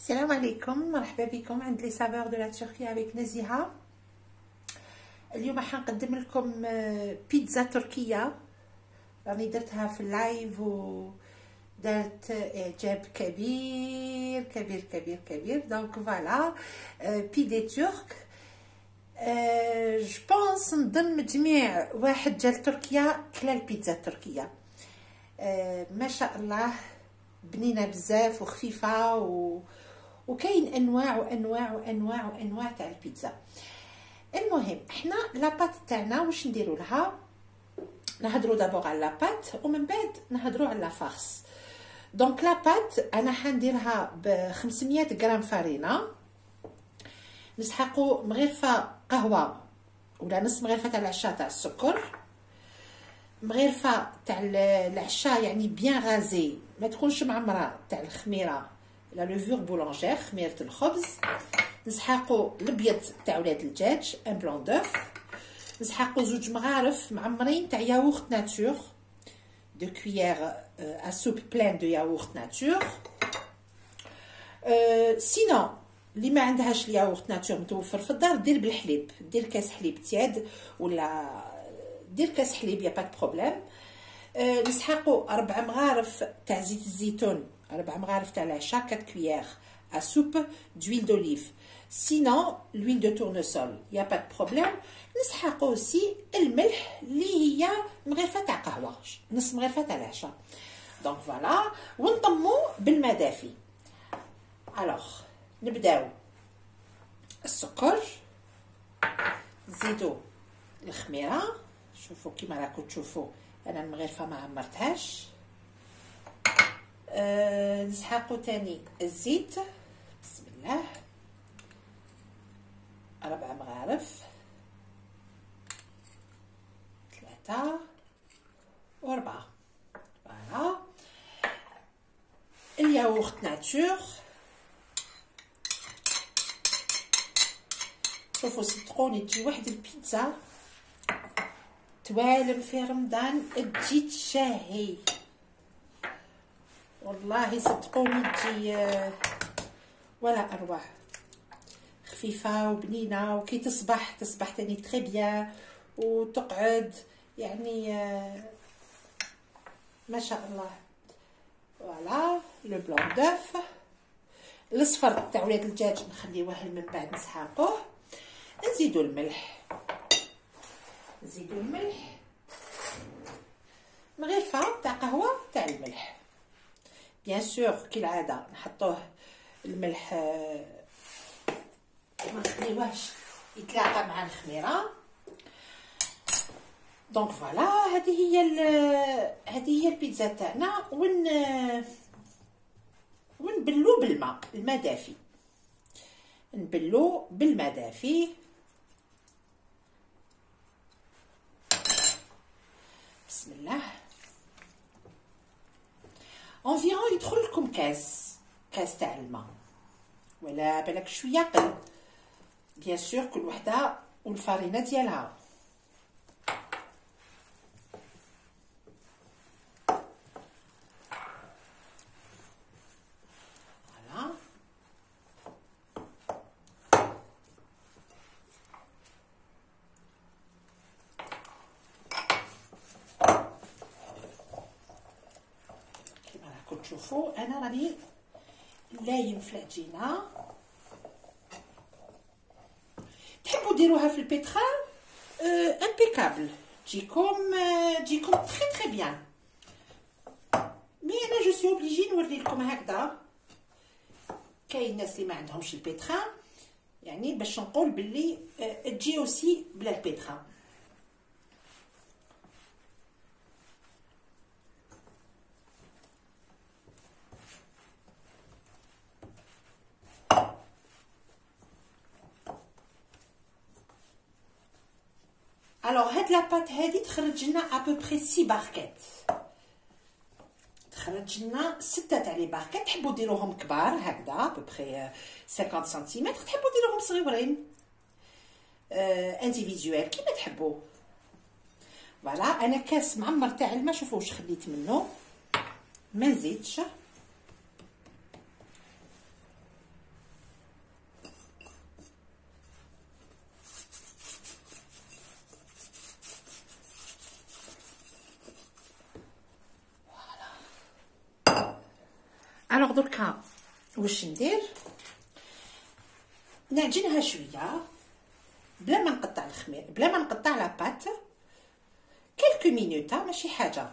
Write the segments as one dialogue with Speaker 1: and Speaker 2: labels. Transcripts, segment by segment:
Speaker 1: السلام عليكم، مرحبا بكم عند لي سافور دو لا تركيا افيك نزيهة. اليوم حنقدم لكم بيتزا تركية راني درتها في اللايف ودارت اعجاب كبير كبير كبير كبير. دونك فوالا بيدي ترك. جو بونس نظن مجميع واحد جا لتركيا كلا البيتزا التركية. ما شاء الله بنينه بزاف وخفيفه وكاين انواع وانواع وانواع وانواع تاع البيتزا. المهم احنا لاباط تاعنا واش نديروا لها؟ نهضروا دابور على لاباط ومن بعد نهضروا على فارس. دونك لاباط انا حنديرها ب 500 غرام فرينه، نسحقوا مغرفه قهوه ولا نص مغرفه تاع العشاء تاع السكر، مغرفه تاع العشاء يعني بيان غازي ما تكونش معمره تاع الخميره لا لوفور بولونجير خميره الخبز، نسحقوا الابيض تاع ولاد الدجاج ان بلون دوف، نسحقوا زوج مغارف معمرين تاع ياغورت ناتور دو كويير ا سوب بلان دو ياغورت ناتور. سينو اللي ما عندهاش الياغورت ناتور متوفر في الدار دير بالحليب، دير كاس حليب تياد ولا دير كاس حليب يا با بروبليم. نسحقوا 4 مغارف تاع زيت الزيتون، 4 مغارف تاع العشاء 4 كويير à soupe d'huile d'olive. Sinon l'huile de tournesol y a pas de problème. نسحقوا aussi الملح اللي هي مغرفه تاع قهوه نص مغرفه تاع العشاء. دونك فوالا ونطموا بالماء دافي. الوغ نبداو السكر، نزيدو الخميره، شوفوا كيما راكم تشوفوا انا المغرفه ما عمرتهاش. نسحقوا تاني الزيت، بسم الله، 4 مغارف 3 و4. فوالا الياغورت ناتور، شوفوا صدقوني تجي واحد البيتزا توالم في رمضان تجي تشاهي، والله صدقوني تجي ولا اروع، خفيفه وبنينه وكي تصبح تاني تري بيان وتقعد يعني ما شاء الله. فوالا لو بلون دوف، الاصفر تاع ولاد الدجاج نخليوه من بعد نسحقوه. نزيدو الملح، مغرفه تاع قهوه تاع الملح بيان سور كالعاده نحطوه الملح ما نخليوهش يتلاقى مع الخميره. دونك فوالا هذه هي البيتزا تاعنا. ونبلو بالماء، الماء دافي، نبلو بالماء دافي. بسم الله. انفيرون يدخل لكم كاس تاع الماء ولا بالك شويه قل، بيان سور كل وحده والفارينه ديالها. فوالا كيما راكم تشوفوا انا راني لايم في العجينه. تحبوا ديروها في البيترا امبيكابل، تجيكم تري تري بيان. مي انا جو سي اوبليجي نوري لكم هكذا. كاين الناس اللي ما عندهمش البيترا يعني باش نقول باللي تجي اوسي بلا البيترا. الوغ هاد لاباط هادي تخرج لنا ابوبري 6 باركيت، تخرج لنا 6 تاع لي باركيت. تحبوا ديروهم كبار هكذا ابوبري 50 سنتيمتر، تحبوا ديروهم صغيورين انديفيدوال كيما تحبوا. فوالا انا كاس معمر تاع الماء، شوفوا واش خليت منه، ما نزيدش. الوغ دركا واش ندير، نعجنها شويه بلا ما نقطع الخمير، بلا ما نقطع لاباط، كلكو مينوت ماشي حاجه.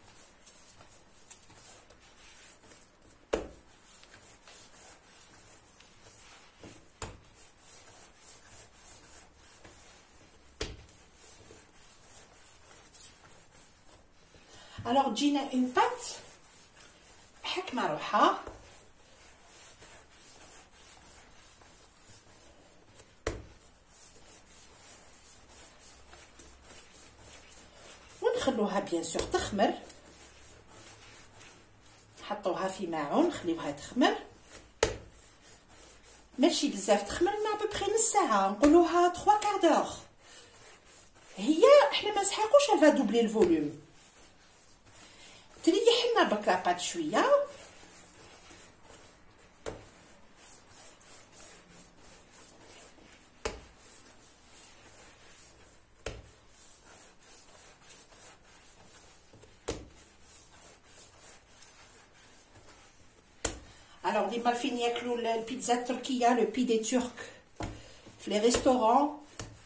Speaker 1: الوغ تجينا اون بات حكمه روحها، ونخلوها بيان سور تخمر، نحطوها في ماعون نخليوها تخمر، ماشي بزاف تخمر، ما ببخي نص ساعه، نقولوها 3 كار دور. هي احنا ما نسحقوش الفا دوبلي الفوليوم، تريح لنا برك لاباط شويه. الوغ ديما فين ياكلوا البيتزا التركيه، لو بي دي تورك في لي ريستورون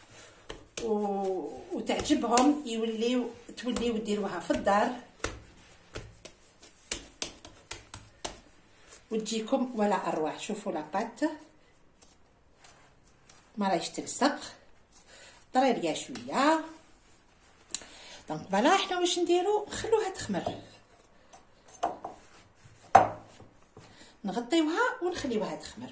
Speaker 1: وتعجبهم، توليو ديروها في الدار وتجيكم ولا اروع. شوفوا لاباط ما راهيش تلصق، طريريه شويه. دونك فوالا حنا واش نديرو، نخلوها تخمر، نغطيوها ونخليوها تخمر.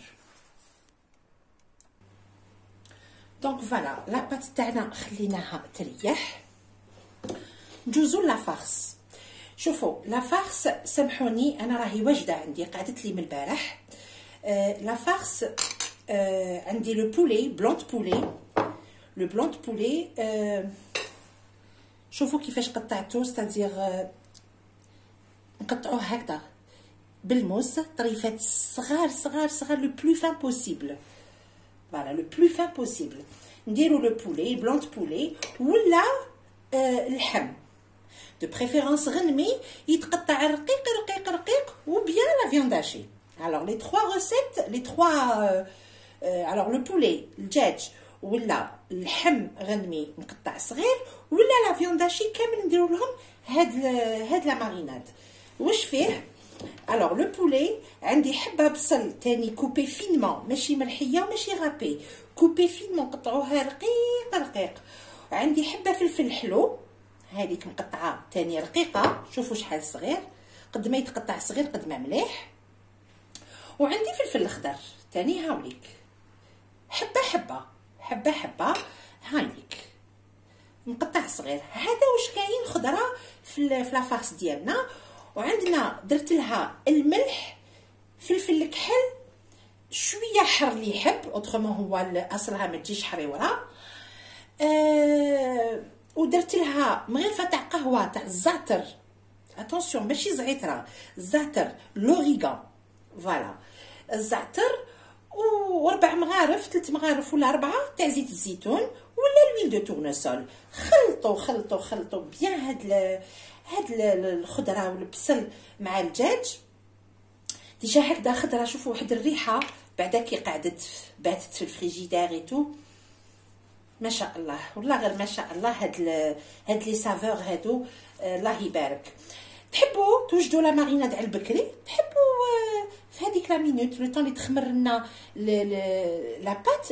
Speaker 1: دونك فوالا لاباط تاعنا خليناها تريح، نجوزو لا فارس. شوفوا لا فارس، سامحوني انا راهي واجده عندي، قعدت لي من البارح. لا فارس عندي لو بولي بلونت بولي، لو بلونت بولي. شوفوا كيفاش قطعته، ستادير نقطعوه هكذا بالموس، طريفات صغار صغار صغار، لو بلو فان بوسيبل. فوالا لو بلو فان بوسيبل. نديرو لو بولي بلونت بولي ولا اللحم، دو بريفيرونس غنمي، يتقطع رقيق رقيق رقيق وبيان لا فيانداشي. الوغ لي 3 ريسيت، لي 3 الوغ لو بولي الدجاج ولا اللحم غنمي مقطع صغير ولا لا فيانداشي كامل، نديرو لهم هاد لا ماريناد. واش فيه؟ الوغ لو بولي عندي حبه بصل تاني كوبي فينمون، ماشي ملحيه وماشي غابي، كوبي فينمون، قطعوها رقيق رقيق. عندي حبه فلفل حلو، هذيك مقطعه تاني رقيقه، شوفوا شحال صغير، قد ما يتقطع صغير قد ما مليح. وعندي فلفل اخضر تاني هاوليك، حبه حبه حبه حبه هاوليك مقطع صغير. هذا واش كاين خضره في لافارس ديالنا. وعندنا درت لها الملح، فلفل الكحل، شويه حر اللي يحب، اوترومون هو اصلها ما تجيش حريوره. ودرت لها مغرفه تاع قهوه تاع الزعتر، اتونسيون ماشي زعتره، الزعتر لوريغان، فوالا الزعتر، وربع مغارف 3 مغارف ولا 4 تاع زيت الزيتون ولا لويل دو تورنسول. خلطوا خلطوا خلطوا بيان هاد الخضره والبصل مع الدجاج. ديجا هكذا خضره، شوفوا واحد الريحه بعدا كي قعدت باتت في الفريجيدير ايتو، ما شاء الله والله غير ما شاء الله. هاد لي سافور هادو الله يبارك. تحبوا توجدوا لا ماريناد على البكري، تحبوا في هذيك لا مينوت لو طون اللي تخمر لنا لا بات،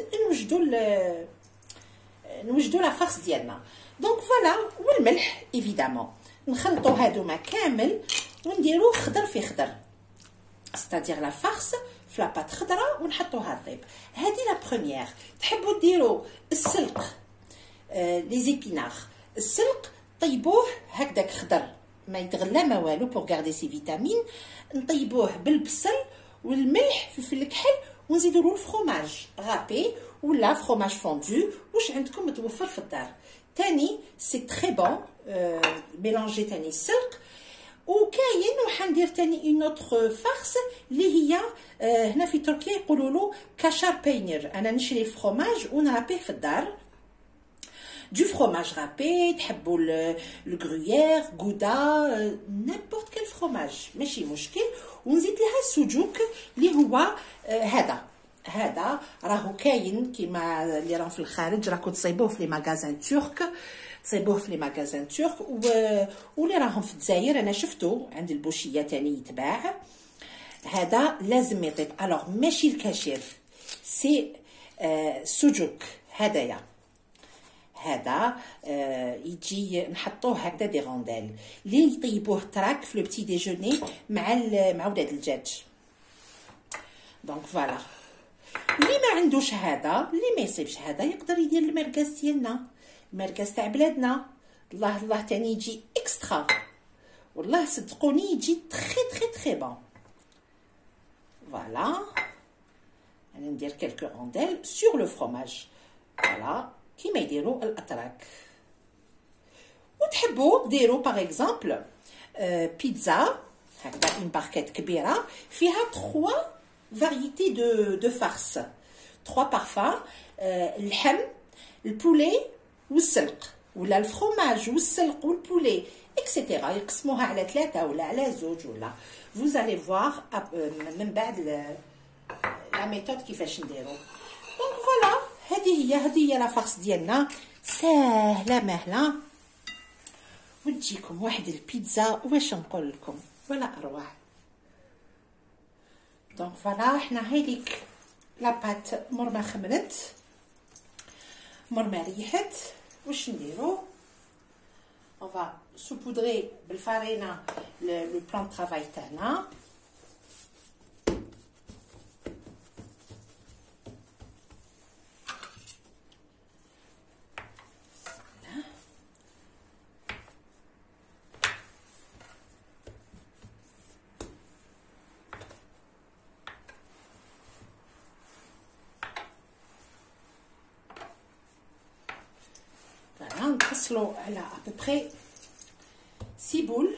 Speaker 1: نوجدوا لا فارس ديالنا. دونك فوالا، والملح ايفيدامون. نخلطوا هادوما كامل ونديرو خضر في خضر، ستادير لا فارس في لاباط خضراء ونحطوها طيب. هذه لا بروميير. تحبوا ديروا السلق، لي زيبينار، السلق طيبوه هكذاك خضر ما يتغلى ما والو بور غاردي سي فيتامين، نطيبوه بالبصل والملح فلفل الكحل، ونزيدوا له الفرomاج غابي ولا فرomاج فوندو، واش عندكم متوفر في الدار. تاني سي تري بون، ميلونجي تاني السلق. وكاين وحندير تاني اون اوتر فارس اللي هي هنا في تركيا يقولوا له كاشار بينير. انا نشري الفرomاج ونرابيه في الدار، du fromage râpé, تحبوا le gruyère, gouda, n'importe quel fromage ماشي مشكل. ونزيد لها السجوك اللي هو هذا راهو كاين كيما اللي راهم في الخارج، راكم تصيبوه في لي ماغازان ترك، واللي راهم في الجزائر انا شفتو عند البوشيه تاني يتباع. هذا لازم يطيب. الوغ ماشي الكاشير، سي سجوك هدايا. هذا يجي نحطوه هكذا دي غونديل اللي يطيبوه تراك في لو بتي ديجوني مع ولاد الدجاج. دونك فوالا، اللي ما عندوش هذا، اللي ما يصيبش هذا، يقدر يدير المرقاس ديالنا، المرقاس تاع بلادنا. الله تاني يجي اكسترا، والله صدقوني يجي تري بون. فوالا انا ندير كلكو رونديل سور لو فروماج، فوالا كيما يديروا الاتراك. وتحبوا ديروا باغ اكزومبل بيتزا هكذا اون باركيت كبيره فيها 3 فاريتي دو فارس، 3 بارفان، اللحم، البولي والسلق، ولا الفرomage والسلق والبولي اكسيتيرا، يقسموها على 3 ولا على 2 ولا vous allez voir من بعد لا ميثود كيفاش نديرو. دونك فوالا، هذه هي لا فارس ديالنا، ساهله ماهله، وتجيكم واحد البيتزا واش نقول لكم ولا اروع. دونك فوالا، حنا هايليك لاباط مور ما خمرت، مور ما ريحت، واش نديرو؟ on va saupoudrer بالفارينه لو بلان طرافاي تاعنا. نقصلو على ابوبري 6 بول.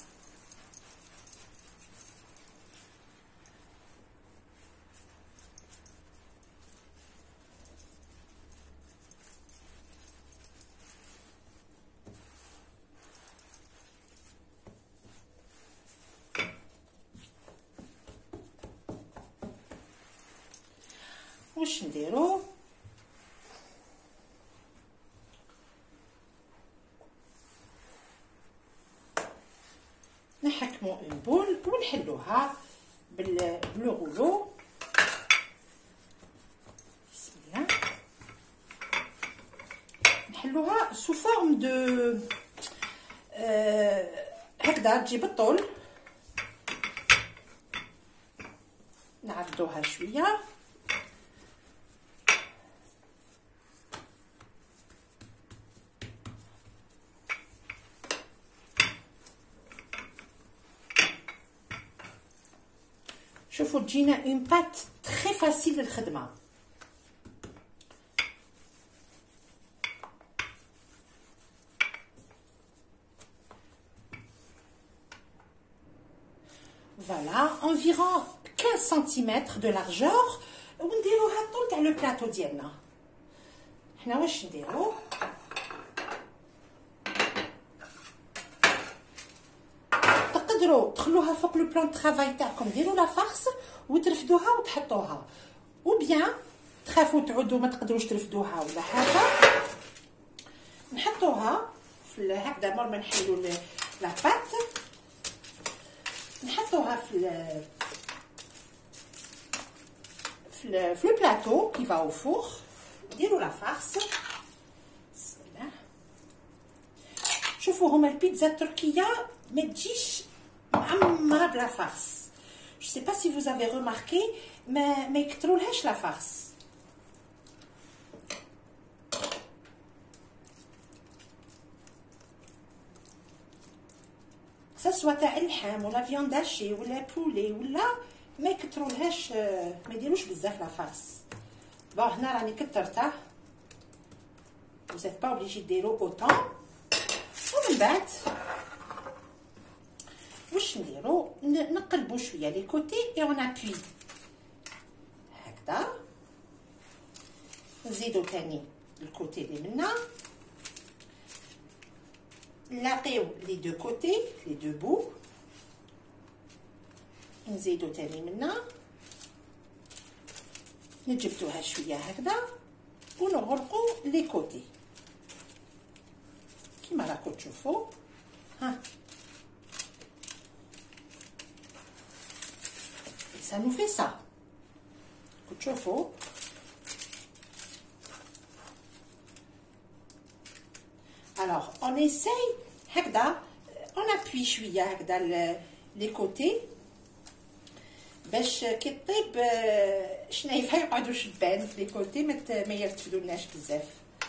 Speaker 1: واش نديرو؟ نحكمو اون بول ونحلوها باللو غولو. بسم الله. نحلوها سو فورم دو هكذا تجي بالطول، نعرضوها شويه. شوفوا تجينا اون بات تري فاسيل للخدمه. فوالا انفيرون 15 سنتيمتر دو لارجور، ونديروها الطول تاع لو بلاطو ديالنا. حنا واش نديرو؟ تقدروا تخلوها فوق لو بلان طرافاي تاعكم، ديروا لا فارس وترفدوها وتحطوها، او بيان تخافوا تعودوا ما تقدروش ترفدوها ولا حاجه، نحطوها في هكذا مور ما نحلوا لا بات، نحطوها في لو بلاطو كي فا او فور، نديروا لا فارس. بسم الله. شوفوا هما البيتزا التركيه ما تجيش معمره بلا فارس. Je sais pas si vous avez remarqué ما يكثرولهاش لا فارس. سواء تاع اللحم ولا فياند هاشي ولا بولي ولا ما يكثرولهاش، ما يديروش بزاف لا فارس. بون هنا راني كثرته، vous n'êtes pas obligé ديروا autant. ومن بعد واش نديرو؟ نقلبو شويه لي كوتي اي اون ابوي هكذا، نزيدو تاني الكوتي اللي منا نلاقيو لي دو كوتي لي دو بو، نزيدو تاني منا، نجبدوها شويه هكذا ونغلقو لي كوتي كيما راكو تشوفوا. ها ça nous fait ça تشوفوا. alors on essaye هكذا on appuie شويه هكذا لي كوتي باش كي طيب شنايفها يقعدوا شبان لي كوتي ما يرتفدولناش بزاف.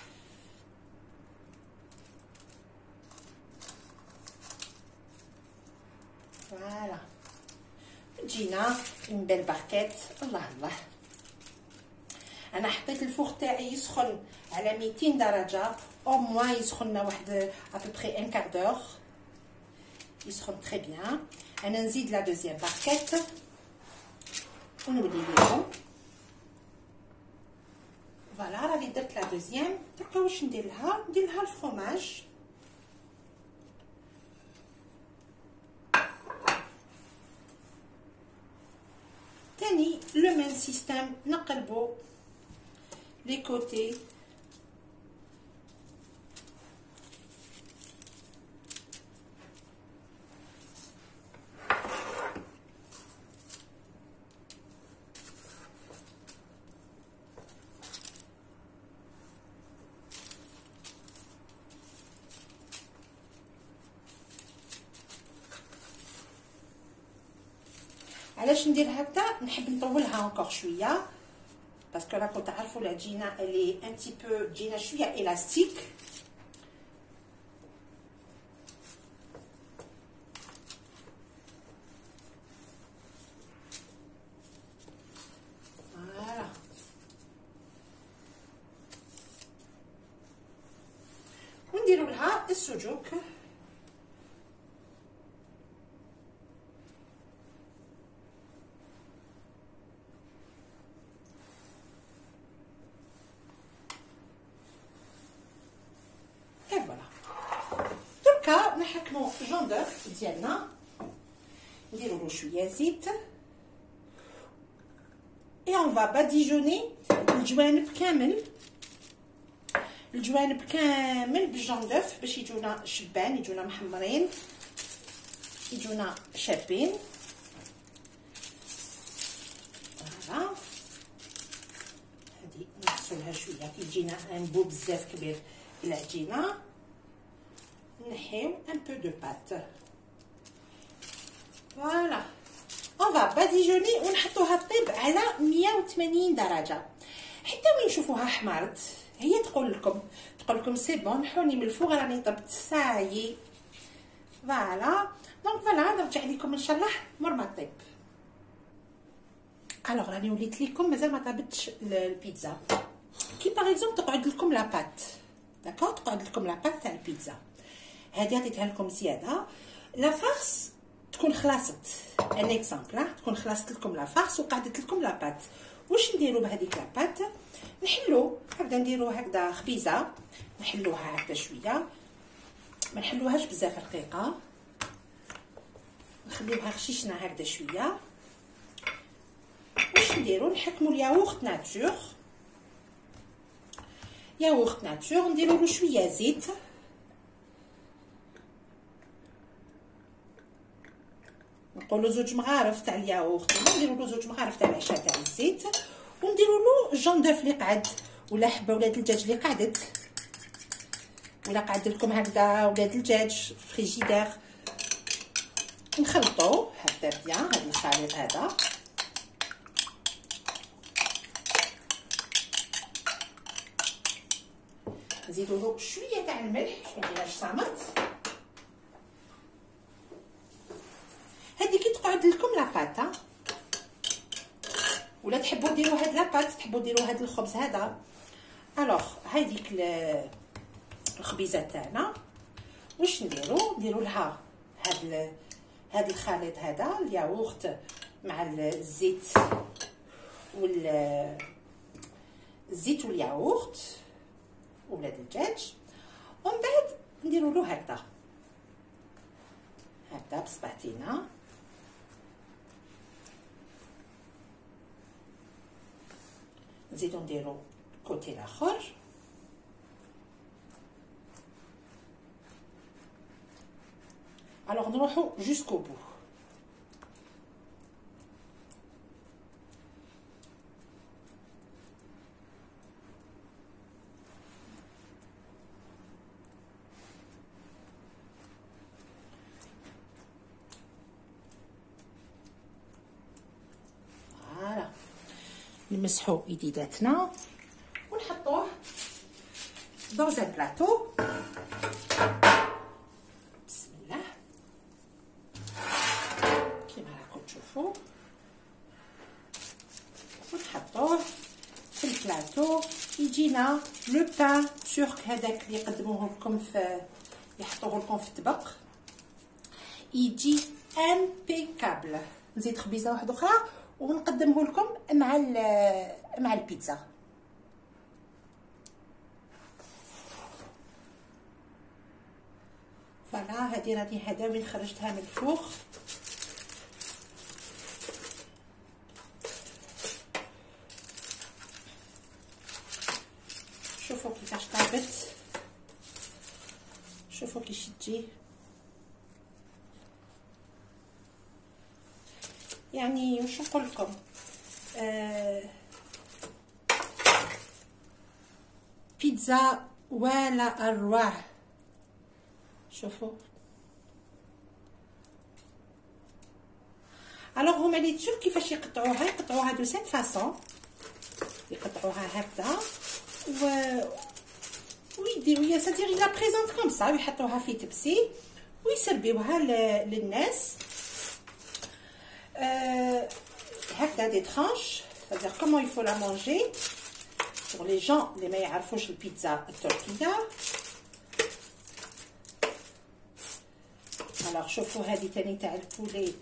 Speaker 1: فوالا تجينا من بالباركيت. الله الله، انا حطيت الفوغ تاعي يسخن على 200 درجه او موان، يسخن لنا واحد ابوبري ان كار دور، يسخن تري بيان. انا نزيد لا دوزيام باركيت ونولي لكم. فوالا راني درت لا دوزيام. دركا واش ندير لها؟ ندير لها الفرomاج. تاني لو ميم سيستيم، نقلبو لي كوتي علاش ندير هكذا؟ نحب نطولها انكور شويه باسكو راكم تعرفوا العجينه الي ان تي بو تجينا شويه الاستيك. فوالا ونديروا لها السجق. دركا نحكمو جوندوف ديالنا، نديرولو شويه زيت اي اون فا باديجوني الجوانب كامل، الجوانب كامل بالجوندوف باش يجونا شبان، يجونا محمرين، يجونا شابين. فوالا هادي نقصولها شويه كي تجينا ان بو بزاف كبير العجينه، نحيو ان بو دو بات. فوالا اون فا باديجوني ونحطوها طيب على 180 درجه حتى وين نشوفوها حمرت. هي تقول لكم سي بون نحوني من الفوق راني طبت سايي. فوالا دونك فوالا نرجع لكم ان شاء الله مور ما طيب. الوغ راني وليت لكم مازال ما طابتش البيتزا. كي باغ اكزومبل تقعد لكم لا بات، داكور، تقعد لكم لا بات تاع البيتزا هادي عطيتها لكم زياده. لا فارس تكون خلاصت، ان اكزامبل تكون خلاصت لكم لا فارس وقعدت لكم لا بات. واش نديرو بهذيك لا بات؟ نحلو هكذا، نديرو هكذا خبيزه، نحلوها هكذا شويه، ما نحلوهاش بزاف رقيقه، نخليوها خشيشنا هكذا شويه. واش نديرو؟ نحكمو الياغورت ناتور، ياغورت ناتور، نديرولو شويه زيت، نقولو 2 مغارف تاع الياغورت، نديرولو 2 مغارف تاع العشاء تاع الزيت، ونديرولو جوندوف اللي قعد ولا حبه ولاد الدجاج اللي قعدت ولا قعد لكم هكذا ولاد الدجاج فريجيدير، نخلطوه هكذا بيان. هذا الخليط هذا نزيدوله شويه تاع الملح، ما نديرهاش صامت. هذه كي تقعد لكم لاباط، ولا تحبوا ديروا هاد لاباط، تحبوا ديروا هاد الخبز هذا. الوغ هذيك الخبيزه تاعنا واش نديروا لها هاد الخليط هذا، الياغورت مع الزيت والياغورت ولاد الدجاج، ومن بعد نديروا له هكذا هكذا بصبعتينا. نزيدو نديرو الكوتي الاخر. الوغ نروحو جوسكو بو. فوالا نمسحو يديداتنا ونحطوه dans un plateau. بسم الله كيما راكم تشوفوا، ونحطوه في البلاطو. يجينا لو بان تورك هذاك اللي يقدموه لكم في يحطوه لكم في الطبق، يجي امبيكابل. نزيد خبيزه واحده اخرى ونقدمه لكم مع البيتزا. فوالا هذه راني هذا وين خرجتها من الفوغ. شوفوا كيفاش طابت، شوفوا كيش تجي، يعني واش نقول لكم، بيتزا ولا اروع. شوفوا الوغ هما لي تشوف كيفاش يقطعوها دو سيت فاصون، يقطعوها هكذا ويديروا سادير لا بريزونط كوم سا، ويحطوها في تبسي ويسربيوها للناس هكذا دي ترانش. سادير كومون يفو لا مونجي بور لي جون اللي ما يعرفوش البيتزا التركيه. الوغ شوفوا هذه تاني تاع البولي،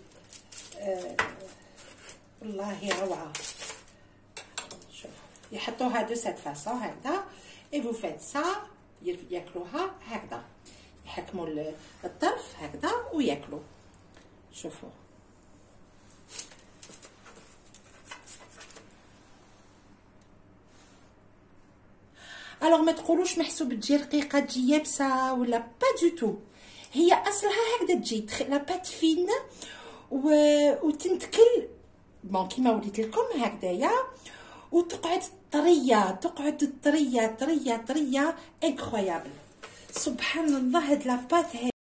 Speaker 1: والله روعه. شوف يحطوها دو سيت فاصون هكذا، اي فو فيت سا، ياكلوها هكذا، يحكموا الطرف هكذا وياكلوا. شوفوا الوغ ما تقولوش محسوب تجي رقيقه تجي يابسه ولا با دو تو، هي اصلها هكذا تجي لا بات فين وتنتكل بون كيما وريت لكم هكذايا، وتقعد طريه، تقعد طريه طريه طريه انكرويابل. سبحان الله هاد لا بات